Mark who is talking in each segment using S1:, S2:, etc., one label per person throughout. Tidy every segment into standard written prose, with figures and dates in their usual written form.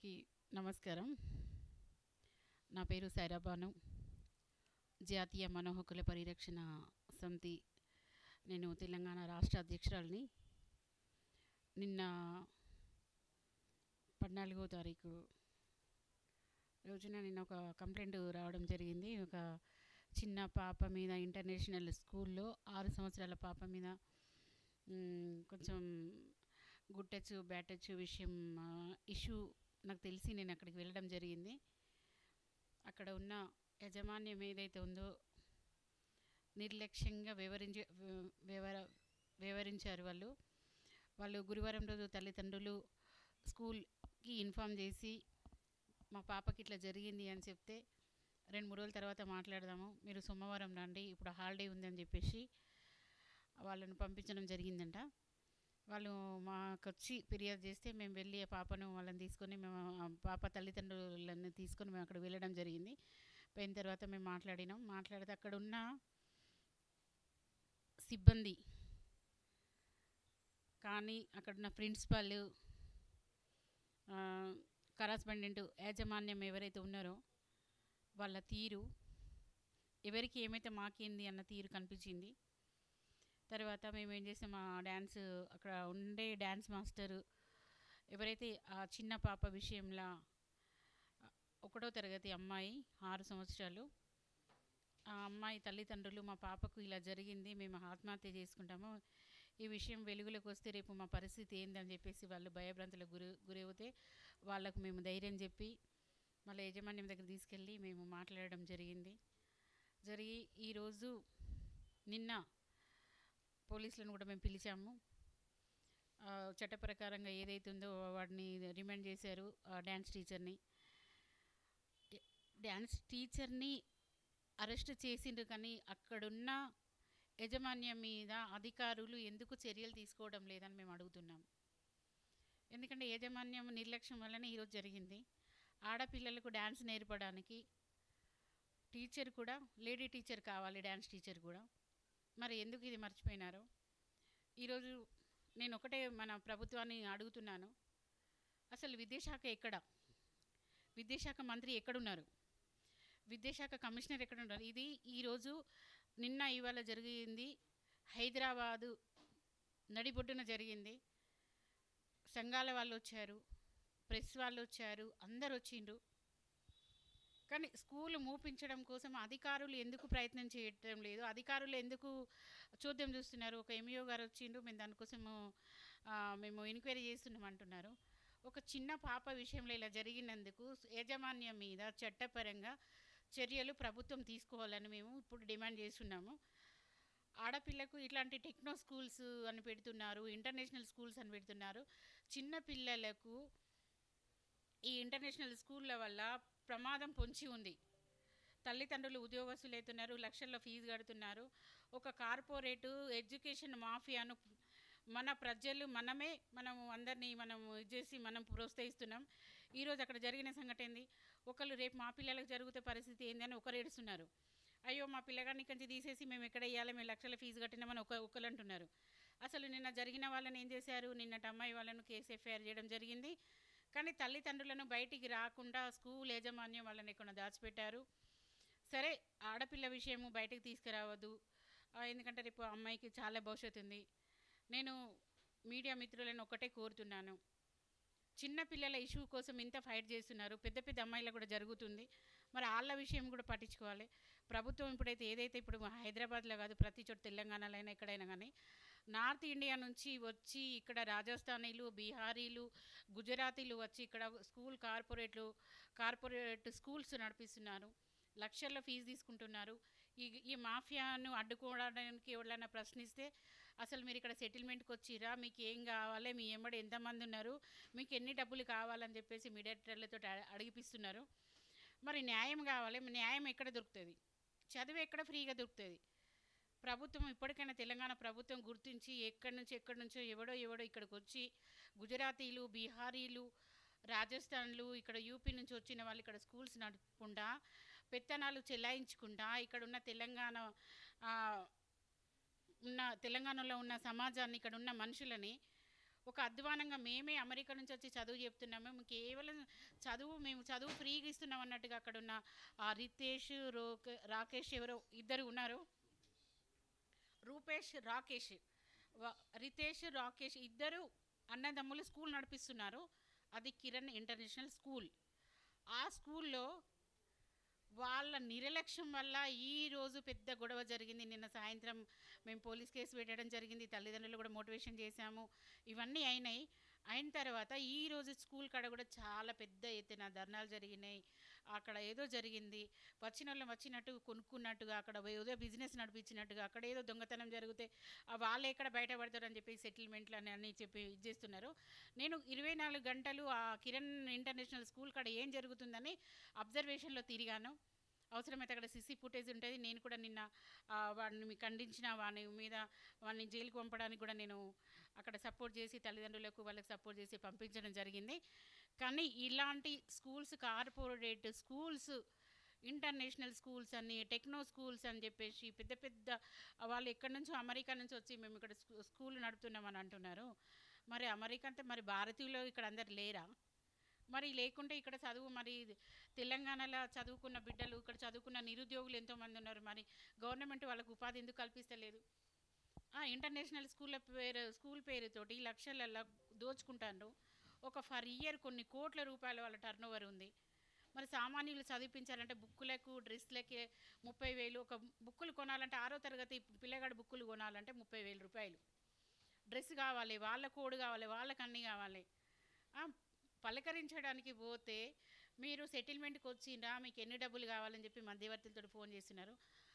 S1: అందరికీ నమస్కారం. నా పేరు సైరాబాను. జాతీయ మానవ హక్కుల పరిరక్షణ సమితి నేను తెలంగాణ రాష్ట్ర అధ్యక్షురాలిని. నిన్న 14వ తారీఖు రోజున నిన్న ఒక కంప్లైంట్ రావడం జరిగింది. ఒక చిన్న పాప మీద ఇంటర్నేషనల్ స్కూల్లో 6 సంవత్సరాల పాప మీద కొంచెం గుడ్ టచ్ బ్యాడ్ టచ్ విషయం ఇష్యూ నాకు తెలిసి నేను అక్కడికి వెళ్ళడం జరిగింది. అక్కడ ఉన్న యాజమాన్యం ఏదైతే ఉందో నిర్లక్ష్యంగా వివరించారు. వాళ్ళు గురువారం రోజు తల్లిదండ్రులు స్కూల్కి ఇన్ఫామ్ చేసి మా పాపకి ఇట్లా జరిగింది అని చెప్తే 2-3 రోజుల తర్వాత మాట్లాడదాము, మీరు సోమవారం రండి, ఇప్పుడు హాలిడే ఉంది అని చెప్పేసి వాళ్ళను పంపించడం జరిగిందంట. వాళ్ళు మాకు వచ్చి ఫిర్యాదు చేస్తే మేము వెళ్ళి ఆ పాపను వాళ్ళని తీసుకొని మేము పాప తల్లిదండ్రులను తీసుకొని మేము అక్కడ వెళ్ళడం జరిగింది. పోయిన తర్వాత మేము మాట్లాడితే అక్కడ ఉన్న సిబ్బంది కానీ అక్కడున్న ప్రిన్సిపల్, కరస్పాండెంట్, యాజమాన్యం ఎవరైతే ఉన్నారో వాళ్ళ తీరు ఎవరికి ఏమైతే మాకేంది అన్న తీరు కనిపించింది. తర్వాత మేము ఏం చేసాం, అక్కడ ఉండే డ్యాన్స్ మాస్టరు ఎవరైతే ఆ చిన్న పాప విషయంలో 1వ తరగతి అమ్మాయి 6 సంవత్సరాలు, ఆ అమ్మాయి తల్లిదండ్రులు మా పాపకు ఇలా జరిగింది, మేము ఆత్మహత్య చేసుకుంటాము, ఈ విషయం వెలుగులోకి వస్తే రేపు మా పరిస్థితి ఏందని చెప్పేసి వాళ్ళు భయభ్రాంతులకు గురవుతే వాళ్ళకు మేము ధైర్యం చెప్పి మళ్ళీ యాజమాన్యం దగ్గర తీసుకెళ్ళి మేము మాట్లాడడం జరిగి ఈరోజు నిన్న పోలీసులను కూడా మేము పిలిచాము. చట్ట ప్రకారంగా ఏదైతే ఉందో వాడిని రిమాండ్ చేశారు. డ్యాన్స్ టీచర్ని అరెస్ట్ చేసిండ్రు, కానీ అక్కడున్న యాజమాన్యం మీద అధికారులు ఎందుకు చర్యలు తీసుకోవడం లేదని మేము అడుగుతున్నాం. ఎందుకంటే యాజమాన్యం నిర్లక్ష్యం వల్లనే ఈరోజు జరిగింది. ఆడపిల్లలకు డ్యాన్స్ నేర్పడానికి టీచర్ కూడా లేడీ టీచర్ కావాలి, డ్యాన్స్ టీచర్ కూడా. మరి ఎందుకు ఇది మర్చిపోయినారో ఈరోజు నేను ఒకటే మన ప్రభుత్వాన్ని అడుగుతున్నాను, అసలు విద్యాశాఖ ఎక్కడ? విద్యాశాఖ మంత్రి ఎక్కడున్నారు? విద్యాశాఖ కమిషనర్ ఎక్కడున్నారు? ఇది ఈరోజు ఇవాళ జరిగింది హైదరాబాదు నడిబొడ్డున జరిగింది. సంఘాల వాళ్ళు వచ్చారు, ప్రెస్ వాళ్ళు వచ్చారు, అందరు వచ్చిండ్రు. కానీ స్కూల్ మూపించడం కోసం అధికారులు ఎందుకు ప్రయత్నం చేయటం లేదు? అధికారులు ఎందుకు చూద్దాం చూస్తున్నారు? ఒక ఎంఈఓ గారు వచ్చిండ్రు, మేము దానికోసము మేము ఎంక్వైరీ చేస్తున్నాం అంటున్నారు. ఒక చిన్న పాప విషయంలో ఇలా జరిగినందుకు యాజమాన్యం మీద చట్టపరంగా చర్యలు ప్రభుత్వం తీసుకోవాలని మేము ఇప్పుడు డిమాండ్ చేస్తున్నాము. ఆడపిల్లకు ఇట్లాంటి టెక్నో స్కూల్స్ అని పెడుతున్నారు, ఇంటర్నేషనల్ స్కూల్స్ అని పెడుతున్నారు. చిన్న పిల్లలకు ఈ ఇంటర్నేషనల్ స్కూళ్ళ వల్ల ప్రమాదం పొంచి ఉంది. తల్లిదండ్రులు ఉద్యోగస్తులు అవుతున్నారు, లక్షల్లో ఫీజు కడుతున్నారు. ఒక కార్పొరేటు ఎడ్యుకేషన్ మాఫియాను మన ప్రజలు మనము అందరినీ చేసి మనం ప్రోత్సహిస్తున్నాం. ఈరోజు అక్కడ జరిగిన సంఘటన ఏంది? ఒకళ్ళు రేపు మా పిల్లలకు జరిగితే పరిస్థితి ఏంది అని ఒకరు ఏడుస్తున్నారు. అయ్యో మా పిల్లగాడిని ఇక్కడి తీసేసి మేము ఎక్కడ వేయాలి, మేము లక్షల ఫీజు కట్టినామని ఒకళ్ళు అంటున్నారు. అసలు నిన్న జరిగిన వాళ్ళని ఏం చేశారు? నిన్నటి అమ్మాయి వాళ్ళను కేసు ఎఫ్ఐఆర్ చేయడం జరిగింది. కానీ తల్లిదండ్రులను బయటికి రాకుండా స్కూల్ యాజమాన్యం వాళ్ళని ఎక్కడ దాచిపెట్టారు. సరే, ఆడపిల్ల విషయము బయటకు తీసుకురావద్దు, ఎందుకంటే రేపు అమ్మాయికి చాలా భవిష్యత్తు ఉంది. నేను మీడియా మిత్రులను ఒకటే కోరుతున్నాను, చిన్న పిల్లల ఇష్యూ కోసం ఇంత ఫైట్ చేస్తున్నారు, పెద్ద పెద్ద అమ్మాయిలకు కూడా జరుగుతుంది, మరి వాళ్ళ విషయం కూడా పట్టించుకోవాలి. ప్రభుత్వం ఏదైతే ఇప్పుడు హైదరాబాద్లో కాదు, ప్రతి చోట తెలంగాణలో అయినా ఎక్కడైనా కానీ నార్త్ ఇండియా నుంచి వచ్చి ఇక్కడ రాజస్థానీలు, బీహారీలు, గుజరాతీలు వచ్చి ఇక్కడ కార్పొరేట్ స్కూల్స్ నడిపిస్తున్నారు, లక్షల్లో ఫీజు తీసుకుంటున్నారు. ఈ మాఫియాను అడ్డుకోవడానికి ఎవరైనా ప్రశ్నిస్తే అసలు మీరు ఇక్కడ సెటిల్మెంట్కి వచ్చిరా, మీకు ఏం కావాలి, మీ ఎమ్మడి ఎంతమంది ఉన్నారు, మీకు ఎన్ని డబ్బులు కావాలని చెప్పేసి మీడియేటర్లతో అడిగిపిస్తున్నారు. మరి న్యాయం కావాలి, న్యాయం ఎక్కడ దొరుకుతుంది? చదువు ఎక్కడ ఫ్రీగా దొరుకుతుంది? ప్రభుత్వం ఇప్పటికైనా తెలంగాణ ప్రభుత్వం గుర్తించి ఎక్కడి నుంచో ఎవడో ఇక్కడికి వచ్చి గుజరాతీలు, బీహారీలు, రాజస్థాన్లు, ఇక్కడ యూపీ నుంచి వచ్చిన వాళ్ళు ఇక్కడ స్కూల్స్ నడపకుండా పెత్తనాలు చెలాయించకుండా ఇక్కడ ఉన్న తెలంగాణలో ఉన్న సమాజాన్ని, ఇక్కడ ఉన్న మనుషులని ఒక అధ్వానంగా మేమే అమెరికా నుంచి వచ్చి చదువు చెప్తున్నాము, కేవలం మేము చదువు ఫ్రీగా ఇస్తున్నాం అన్నట్టుగా అక్కడ ఉన్న రితేష్ రాకేష్ ఎవరో ఇద్దరు ఉన్నారు, రూపేష్ రాకేష్, రితేష్ రాకేష్ ఇద్దరు అన్నదమ్ములు స్కూల్ నడిపిస్తున్నారు. అది కిరణ్ ఇంటర్నేషనల్ స్కూల్. ఆ స్కూల్లో వాళ్ళ నిర్లక్ష్యం వల్ల ఈరోజు పెద్ద గొడవ జరిగింది. నిన్న సాయంత్రం మేము పోలీస్ కేసు పెట్టడం జరిగింది, తల్లిదండ్రులు కూడా మోటివేషన్ చేశాము, ఇవన్నీ అయిన తర్వాత ఈరోజు స్కూల్ కాడ కూడా చాలా పెద్ద ఎత్తున ధర్నాలు జరిగినాయి. అక్కడ ఏదో జరిగింది, వచ్చిన వాళ్ళు వచ్చినట్టు కొనుక్కున్నట్టుగా, అక్కడ ఏదో బిజినెస్ నడిపించినట్టుగా, అక్కడ ఏదో దొంగతనం జరిగితే వాళ్ళు ఎక్కడ బయటపడతారని చెప్పి సెటిల్మెంట్లు అని చెప్పి ఇది చేస్తున్నారు. నేను 24 గంటలు ఆ కిరణ్ ఇంటర్నేషనల్ స్కూల్ కాడ ఏం జరుగుతుందని అబ్జర్వేషన్లో తిరిగాను. అవసరమైతే అక్కడ సిసి ఫుటేజ్ ఉంటుంది. నేను కూడా నిన్న వాడిని ఖండించిన, వాడిని జైలుకి పంపడానికి కూడా నేను అక్కడ సపోర్ట్ చేసి తల్లిదండ్రులకు వాళ్ళకి సపోర్ట్ చేసి పంపించడం జరిగింది. కానీ ఇలాంటి schools, corporate schools, international schools అని, టెక్నో స్కూల్స్ అని చెప్పేసి పెద్ద పెద్ద వాళ్ళు ఎక్కడి నుంచో అమెరికా నుంచి వచ్చి మేము ఇక్కడ స్కూల్ నడుపుతున్నామని అంటున్నారు. మరి అమెరికా అంటే మరి భారతీయులు ఇక్కడ అందరు లేరా? మరి లేకుంటే ఇక్కడ చదువు మరి తెలంగాణలో చదువుకున్న బిడ్డలు, ఇక్కడ చదువుకున్న నిరుద్యోగులు ఎంతోమంది ఉన్నారు. మరి గవర్నమెంట్ వాళ్ళకు ఉపాధి ఎందుకు కల్పిస్తలేదు? ఇంటర్నేషనల్ స్కూల్ పేరుతోటి లక్షలలో దోచుకుంటారు. ఒక ఫర్ ఇయర్ కొన్ని కోట్ల రూపాయల వాళ్ళ టర్న్ ఓవర్ ఉంది. మరి సామాన్యులు చదివించాలంటే బుక్కులకు, డ్రెస్లకే 30,000. ఒక బుక్కులు కొనాలంటే 6వ తరగతి పిల్లగాడు బుక్కులు కొనాలంటే 30,000 రూపాయలు. డ్రెస్ కావాలి, వాళ్ళ కోడ్ కావాలి, వాళ్ళకి అన్నీ కావాలి. పలకరించడానికి పోతే మీరు సెటిల్మెంట్కి వచ్చిండ్రా, మీకు ఎన్ని డబ్బులు కావాలని చెప్పి మధ్యవర్తులతో ఫోన్ చేస్తున్నారు.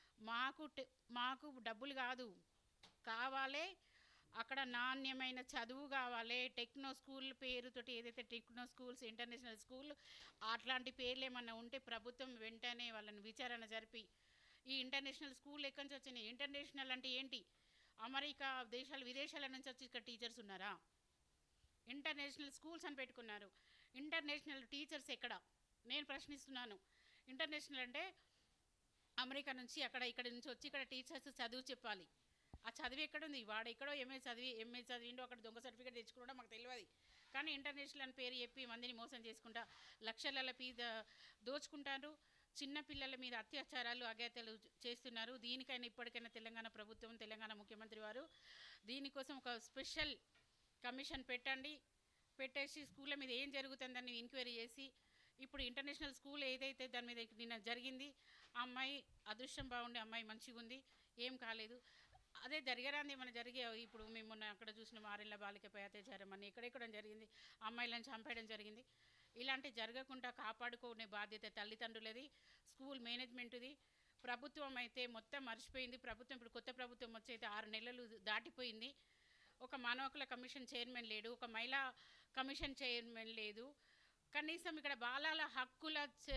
S1: మాకు డబ్బులు కావాలి, అక్కడ నాణ్యమైన చదువు కావాలి. టెక్నో స్కూల్ పేరుతోటి ఏదైతే టెక్నో స్కూల్స్, ఇంటర్నేషనల్ స్కూల్ అట్లాంటి పేర్లు ఏమన్నా ఉంటే ప్రభుత్వం వెంటనే వాళ్ళని విచారణ జరిపి, ఈ ఇంటర్నేషనల్ స్కూల్ ఎక్కడి నుంచి వచ్చినాయి? ఇంటర్నేషనల్ అంటే ఏంటి? అమెరికా విదేశాల నుంచి వచ్చి ఇక్కడ టీచర్స్ ఉన్నారా? ఇంటర్నేషనల్ స్కూల్స్ అని పెట్టుకున్నారు. ఇంటర్నేషనల్ టీచర్స్ ఎక్కడ? నేను ప్రశ్నిస్తున్నాను. ఇంటర్నేషనల్ అంటే అమెరికా నుంచి ఇక్కడ నుంచి వచ్చి ఇక్కడ టీచర్స్ చదువు చెప్పాలి. ఆ చదివి ఎక్కడుంది? వాడు ఎక్కడో ఎంఏ చదివిండో అక్కడ దొంగ సర్టిఫికేట్ తెచ్చుకోవడం మాకు తెలియదు. కానీ ఇంటర్నేషనల్ అని పేరు చెప్పి మందిని మోసం చేసుకుంటా లక్షల ఫీజు దోచుకుంటారు. చిన్నపిల్లల మీద అత్యాచారాలు, అఘాయిత్యాలు చేస్తున్నారు. దీనికైనా ఇప్పటికైనా తెలంగాణ ప్రభుత్వం, తెలంగాణ ముఖ్యమంత్రి వారు దీనికోసం ఒక స్పెషల్ కమిషన్ పెట్టేసి స్కూళ్ళ మీద ఏం జరుగుతుందని ఎంక్వైరీ చేసి, ఇప్పుడు ఇంటర్నేషనల్ స్కూల్ ఏదైతే దాని మీద నిన్న జరిగింది, ఆ అమ్మాయి అదృష్టం బాగుండి అమ్మాయి మంచిగా ఉంది, ఏం కాలేదు. అదే జరగరాంది ఏమైనా జరిగే, ఇప్పుడు మేము అక్కడ చూసిన 6 ఏళ్ల బాలికపై అత్యాచారం అని ఎక్కడెక్కడ జరిగింది, అమ్మాయిలను చంపేయడం జరిగింది. ఇలాంటి జరగకుండా కాపాడుకునే బాధ్యత తల్లిదండ్రులది, స్కూల్ మేనేజ్మెంట్ది. ప్రభుత్వం అయితే మొత్తం మర్చిపోయింది. ప్రభుత్వం ఇప్పుడు కొత్త ప్రభుత్వం వచ్చి అయితే 6 నెలలు దాటిపోయింది. ఒక మానవ హక్కుల కమిషన్ చైర్మన్ లేడు, ఒక మహిళా కమిషన్ చైర్మన్ లేదు, కనీసం ఇక్కడ బాలల హక్కుల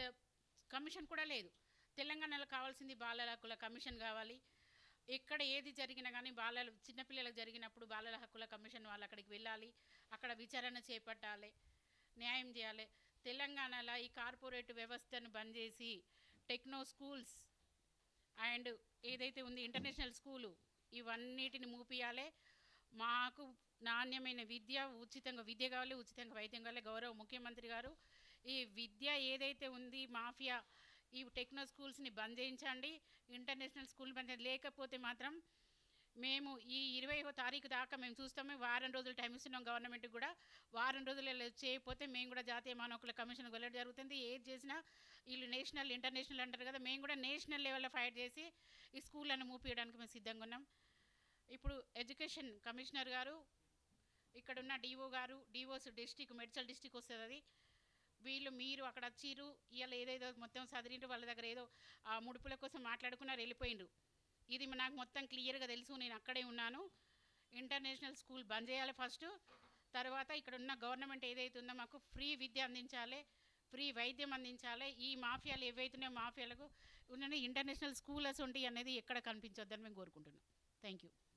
S1: కమిషన్ కూడా లేదు. తెలంగాణలో కావాల్సింది బాలల హక్కుల కమిషన్ కావాలి. ఎక్కడ ఏది జరిగినా కానీ చిన్నపిల్లలకు జరిగినప్పుడు బాలల హక్కుల కమిషన్ వాళ్ళు అక్కడికి వెళ్ళాలి, అక్కడ విచారణ చేపట్టాలి, న్యాయం చేయాలి. తెలంగాణలో ఈ కార్పొరేట్ వ్యవస్థను బంద్ చేసి టెక్నో స్కూల్స్ అండ్ ఏదైతే ఉంది ఇంటర్నేషనల్ స్కూలు, ఇవన్నిటిని మూపియాలి. మాకు నాణ్యమైన ఉచితంగా విద్య కావాలి, ఉచితంగా వైద్యం కావాలి. గౌరవ ముఖ్యమంత్రి గారు ఈ విద్య ఏదైతే ఉంది మాఫియా, ఈ టెక్నో స్కూల్స్ని బంద్ చేయించండి, ఇంటర్నేషనల్ స్కూల్ బంద్ లేకపోతే మాత్రం మేము ఈ 20వ తారీఖు దాకా మేము చూస్తాము. వారం రోజులు టైం ఇస్తున్నాం గవర్నమెంట్కి కూడా. వారం రోజులు చేయకపోతే మేము కూడా జాతీయ మానవ హక్కుల కమిషన్కి వెళ్ళడం జరుగుతుంది. ఏది చేసినా వీళ్ళు నేషనల్ ఇంటర్నేషనల్ అంటారు కదా, మేము కూడా నేషనల్ లెవెల్లో ఫైట్ చేసి ఈ స్కూళ్ళను మూపియడానికి మేము సిద్ధంగా ఉన్నాం. ఇప్పుడు ఎడ్యుకేషన్ కమిషనర్ గారు, ఇక్కడున్న డిఓ గారు, డిఓస్ డిస్టిక్ మెడ్చల్ డిస్టిక్ వస్తుంది అది, మీరు అక్కడ వచ్చిర్రు, ఇవాళ ఏదేదో మొత్తం చదివిండ్రు, వాళ్ళ దగ్గర ఏదో ముడుపుల కోసం మాట్లాడుకున్నారు, వెళ్ళిపోయిండ్రు. ఇది నాకు మొత్తం క్లియర్గా తెలుసు, నేను అక్కడే ఉన్నాను. ఇంటర్నేషనల్ స్కూల్ బంద్ చేయాలి ఫస్ట్, తర్వాత ఇక్కడ ఉన్న గవర్నమెంట్ ఏదైతే ఉందో మాకు ఫ్రీ విద్య అందించాలి, ఫ్రీ వైద్యం అందించాలి. ఈ మాఫియాలు ఏవైతున్నాయో మాఫియాలకు ఉన్న ఇంటర్నేషనల్ స్కూల్స్ ఉంటాయి అనేది ఎక్కడ కనిపించొద్దని మేము కోరుకుంటున్నాం. Thank you.